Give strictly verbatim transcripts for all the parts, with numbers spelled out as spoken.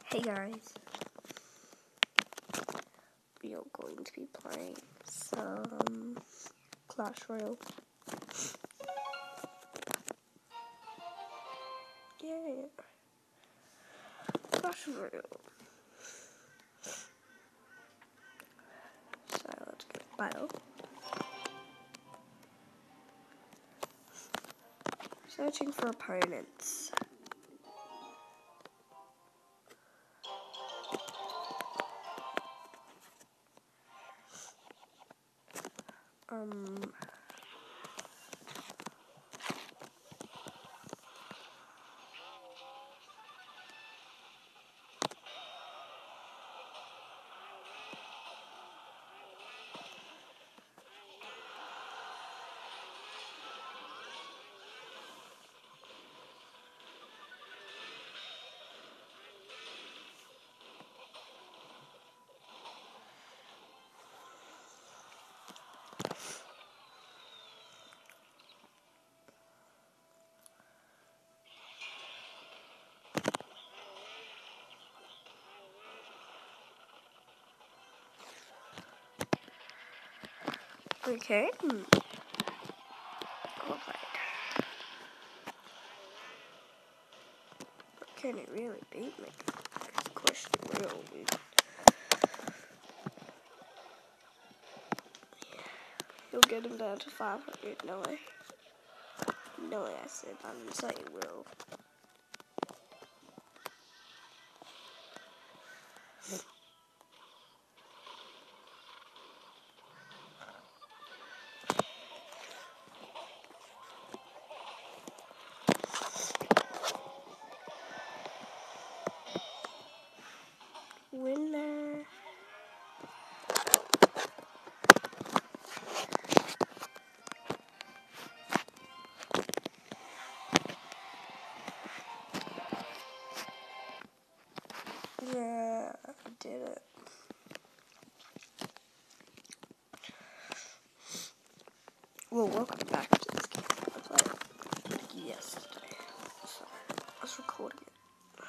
Hey guys, we are going to be playing some Clash Royale. Yeah, Clash Royale. So let's get a battle. Searching for opponents. Um. Okay. Hmm. Alright. Can it really beat me? That's the question, really. You'll get him down to five hundred. No way. No way, I said. I didn't say it will. Winner. Yeah, I did it. Well, welcome back to this game. I played it yesterday, so I was recording it.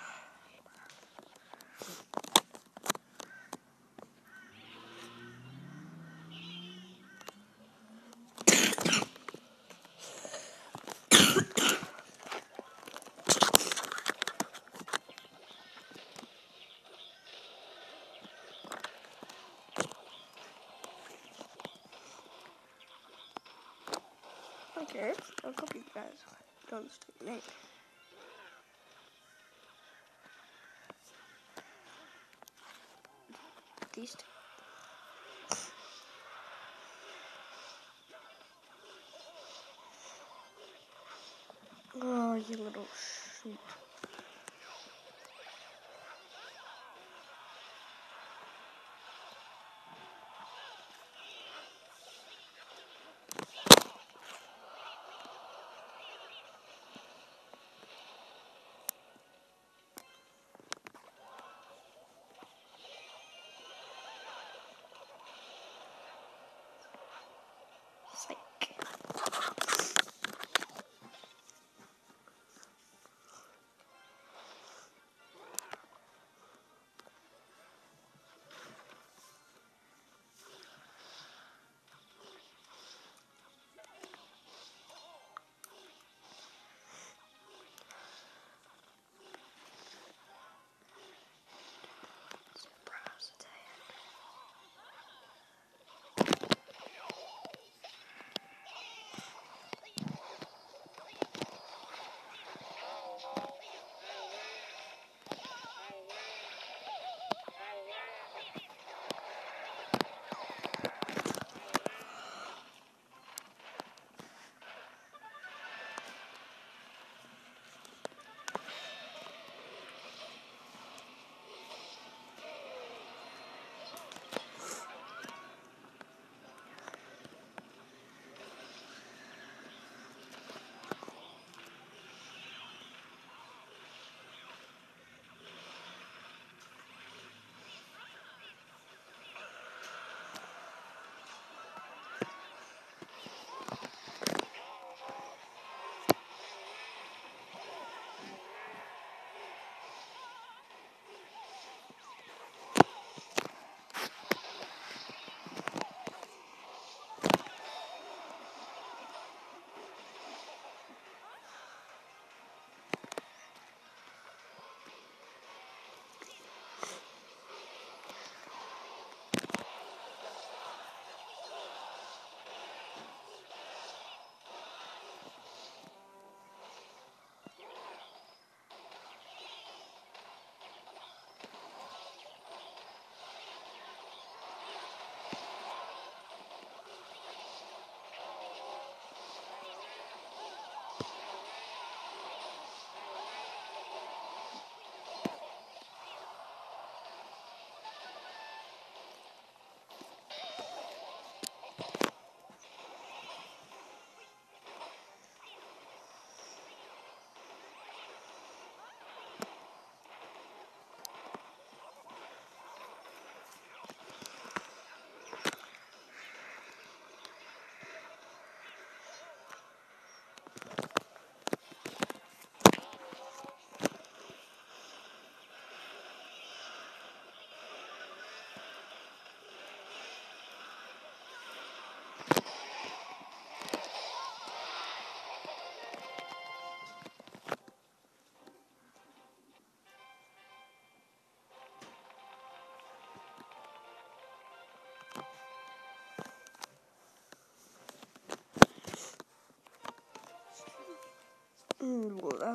Okay, I'll copy you guys. Don't mistake me. These two. Oh, you little shoot. Psych.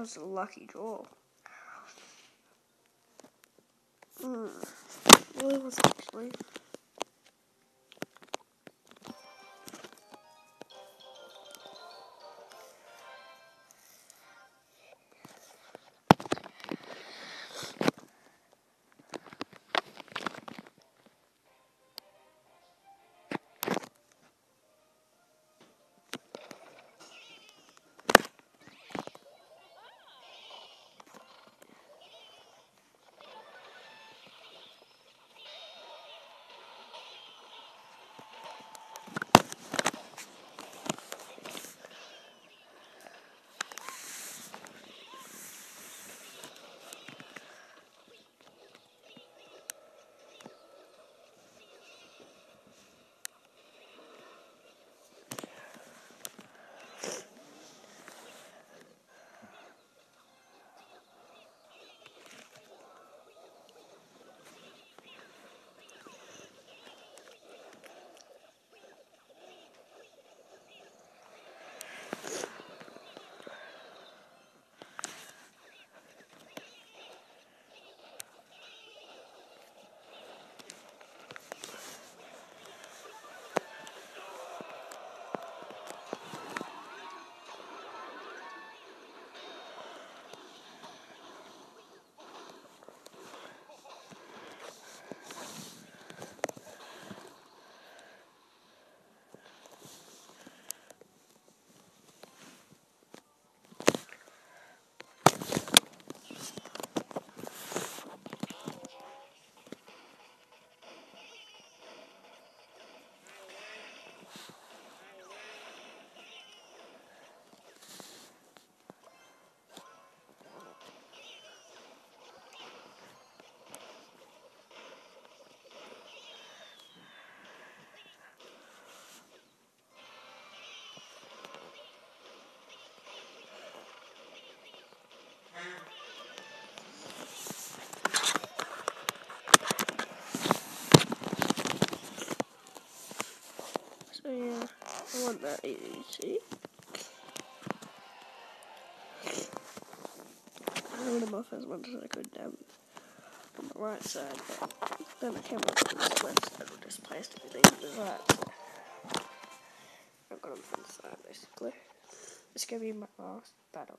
was a lucky draw. Hmm. Really was actually. So yeah, I want that easy. I wanted my first one so I could um on the right side, but then I came up to the left side, we just placed everything to the right side. I've got on the front side basically. This is gonna be my last battle.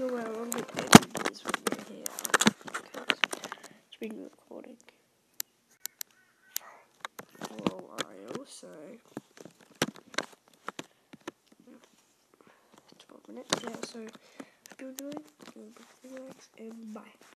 know how long it is from here. Okay. Speaking of recording for a while, so twelve minutes, yeah, so hope you enjoyed, give a big likes, and bye.